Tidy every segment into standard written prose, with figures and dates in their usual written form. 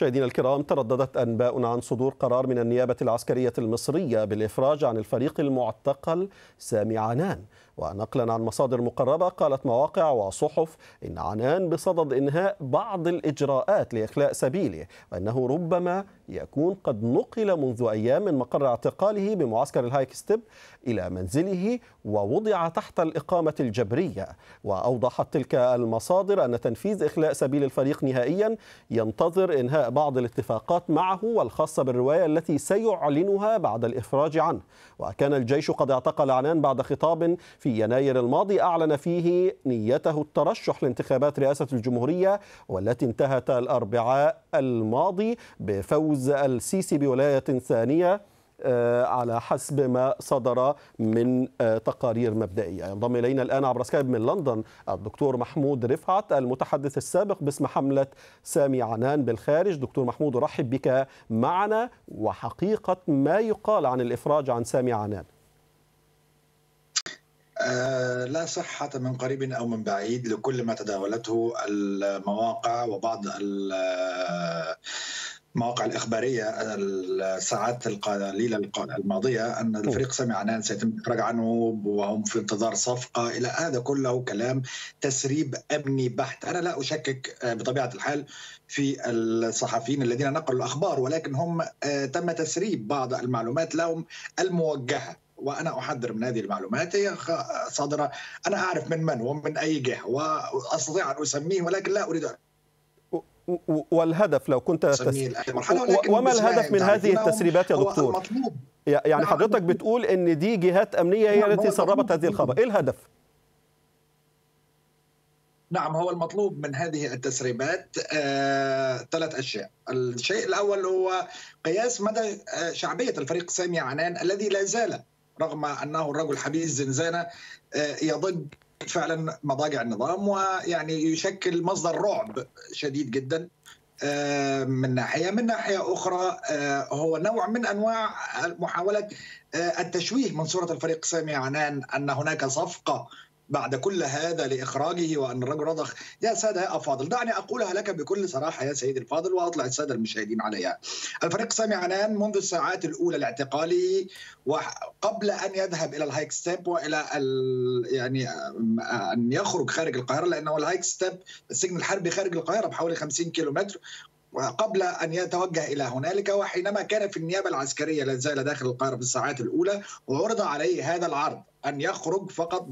مشاهدينا الكرام، ترددت أنباء عن صدور قرار من النيابة العسكرية المصرية بالإفراج عن الفريق المعتقل سامي عنان. ونقلا عن مصادر مقربة قالت مواقع وصحف إن عنان بصدد إنهاء بعض الإجراءات لإخلاء سبيله، وأنه ربما يكون قد نقل منذ أيام من مقر اعتقاله بمعسكر الهايك ستيب إلى منزله ووضع تحت الإقامة الجبرية. وأوضحت تلك المصادر أن تنفيذ إخلاء سبيل الفريق نهائيا ينتظر إنهاء بعض الاتفاقات معه والخاصة بالرواية التي سيعلنها بعد الإفراج عنه. وكان الجيش قد اعتقل عنان بعد خطاب في يناير الماضي أعلن فيه نيته الترشح لانتخابات رئاسة الجمهورية، والتي انتهت الأربعاء الماضي بفوز السيسي بولاية ثانية على حسب ما صدر من تقارير مبدئية. ينضم إلينا الآن عبر سكايب من لندن الدكتور محمود رفعت المتحدث السابق باسم حملة سامي عنان بالخارج. دكتور محمود، أرحب بك معنا، وحقيقة ما يقال عن الإفراج عن سامي عنان؟ لا صحة من قريب أو من بعيد لكل ما تداولته المواقع وبعض المواقع الإخبارية الساعات القليلة الماضية أن الفريق سامي عنان سيتم الإفراج عنه وهم في انتظار صفقة. إلى هذا كله كلام تسريب أمني بحت. أنا لا أشكك بطبيعة الحال في الصحفيين الذين نقلوا الأخبار، ولكن هم تم تسريب بعض المعلومات لهم الموجهة، وأنا أحذر من هذه المعلومات. هي صادرة، أنا أعرف من ومن أي جهة وأستطيع أن أسميه، ولكن لا أريد أن والهدف لو كنت وما الهدف من هذه التسريبات يا دكتور؟ يعني حضرتك بتقول ان دي جهات امنيه هي التي سربت هذه الخبر، ايه الهدف؟ نعم، هو المطلوب من هذه التسريبات ثلاث أشياء. الشيء الأول هو قياس مدى شعبية الفريق سامي عنان الذي لا زال رغم أنه الرجل حبيس زنزانة يضج فعلا مضاجع النظام، ويعني يشكل مصدر رعب شديد جدا من ناحية أخرى هو نوع من أنواع محاولة التشويه من صورة الفريق سامي عنان أن هناك صفقة بعد كل هذا لإخراجه وأن الرجل رضخ. يا سادة يا أفاضل، دعني أقولها لك بكل صراحة يا سيدي الفاضل وأطلع السادة المشاهدين عليها. الفريق سامي عنان منذ الساعات الأولى لاعتقاله وقبل أن يذهب إلى الهايك ستيب وإلى يعني أن يخرج خارج القاهرة، لأنه الهايك ستيب السجن الحربي خارج القاهرة بحوالي 50 كيلومتر، وقبل أن يتوجه إلى هنالك وحينما كان في النيابة العسكرية لا زال داخل القاهرة في الساعات الأولى، وعرض عليه هذا العرض أن يخرج فقط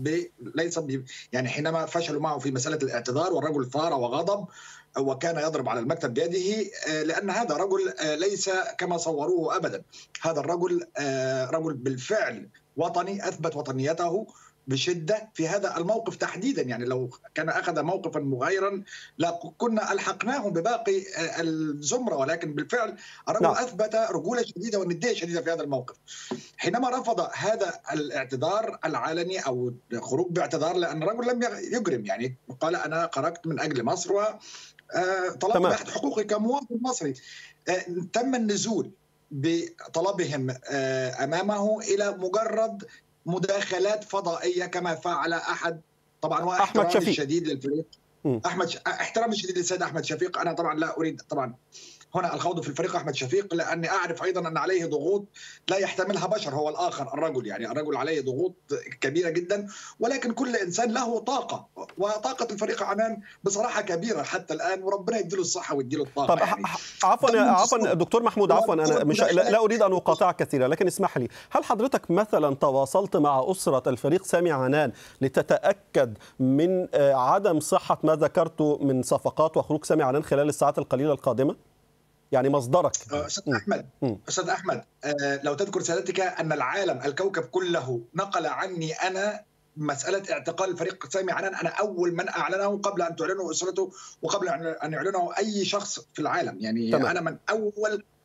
يعني حينما فشلوا معه في مسألة الاعتذار، والرجل ثار وغضب وكان يضرب على المكتب بيده، لأن هذا رجل ليس كما صوروه أبدا. هذا الرجل رجل بالفعل وطني، أثبت وطنيته بشدة في هذا الموقف تحديدا. يعني لو كان أخذ موقفا مغايرا لا كنا ألحقناه بباقي الزمرة، ولكن بالفعل الرجل أثبت رجولة شديدة وندية شديدة في هذا الموقف. حينما رفض هذا الاعتذار العلني أو خروج باعتذار، لأن الرجل لم يجرم، يعني قال أنا خرجت من أجل مصر وطلبت بأحد حقوقي كمواطن مصري. تم النزول بطلبهم أمامه إلى مجرد مداخلات فضائية كما فعل أحد، طبعا واحترامي الشديد للفريق احترامي الشديد للسيد أحمد شفيق. أنا طبعا لا أريد طبعا هنا الخوض في الفريق أحمد شفيق، لأني أعرف أيضا أن عليه ضغوط لا يحتملها بشر. هو الآخر الرجل، يعني الرجل عليه ضغوط كبيرة جدا، ولكن كل إنسان له طاقة، وطاقة الفريق عنان بصراحة كبيرة حتى الآن، وربنا يديله الصحة ويديله الطاقة. طب يعني عفوا دكتور محمود، عفوا أنا مش لا أريد أن أقاطعك كثيرا، لكن اسمح لي، هل حضرتك مثلا تواصلت مع أسرة الفريق سامي عنان لتتأكد من عدم صحة ما ذكرته من صفقات وخروج سامي عنان خلال الساعات القليلة القادمة؟ يعني مصدرك. أستاذ أحمد، لو تذكر سيادتك أن العالم الكوكب كله نقل عني أنا مسألة اعتقال الفريق سامي عنان، أنا أول من أعلنه قبل أن تعلنه أسرته وقبل أن يعلنه أي شخص في العالم. يعني تمام. أنا من أول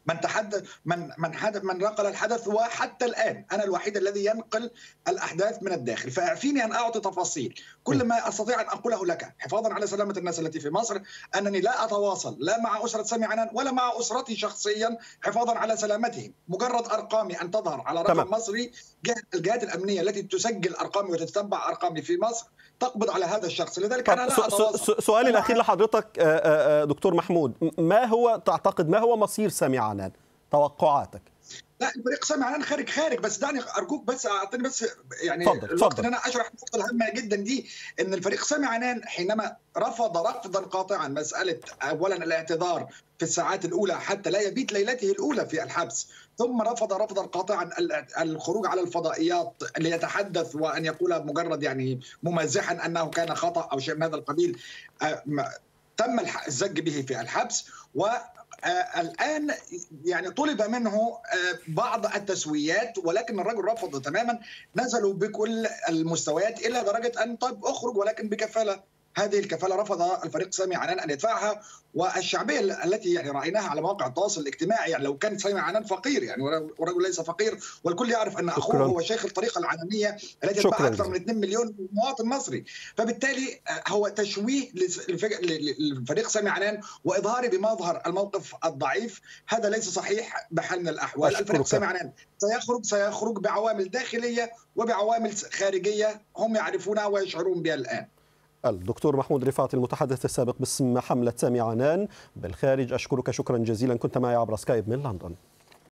من نقل الحدث، وحتى الآن أنا الوحيد الذي ينقل الأحداث من الداخل. فأعفيني أن أعطي تفاصيل. كل ما أستطيع أن أقوله لك حفاظا على سلامة الناس التي في مصر أنني لا أتواصل لا مع أسرة سامي عنان ولا مع أسرتي شخصيا حفاظا على سلامتهم. مجرد أرقامي أن تظهر على رقم مصري، الجهات الأمنية التي تسجل أرقامي وتتبع أرقامي في مصر تقبض على هذا الشخص. لذلك أنا لا أتواصل. سؤالي الأخير لحضرتك دكتور محمود، ما هو مصير سامي عنان؟ توقعاتك؟ لا، الفريق سامي عنان خارج، بس دعني ارجوك بس اعطيني بس يعني الوقت ان انا اشرح النقطه الهامه جدا دي. ان الفريق سامي عنان حينما رفض رفضا قاطعا مساله اولا الاعتذار في الساعات الاولى حتى لا يبيت ليلته الاولى في الحبس، ثم رفض رفضا قاطعا الخروج على الفضائيات ليتحدث وان يقول مجرد يعني ممازحا انه كان خطا او شيء من هذا القبيل، تم الزج به في الحبس. والآن يعني طلب منه بعض التسويات، ولكن الرجل رفض تماما. نزلوا بكل المستويات إلى درجة أن طيب أخرج ولكن بكفالة. هذه الكفالة رفض الفريق سامي عنان أن يدفعها. والشعبية التي يعني رأيناها على مواقع التواصل الاجتماعي، يعني لو كان سامي عنان فقير يعني ورجل ليس فقير، والكل يعرف أن أخوه هو شيخ الطريقة العلنية التي تتبعها أكثر من 2 مليون مواطن مصري. فبالتالي هو تشويه للفريق سامي عنان وإظهاره بمظهر الموقف الضعيف. هذا ليس صحيح بحال من الأحوال. الفريق سامي عنان سيخرج بعوامل داخلية وبعوامل خارجية هم يعرفونها ويشعرون بها الآن. الدكتور محمود رفعت المتحدث السابق باسم حملة سامي عنان بالخارج، أشكرك شكرا جزيلا، كنت معي عبر سكايب من لندن.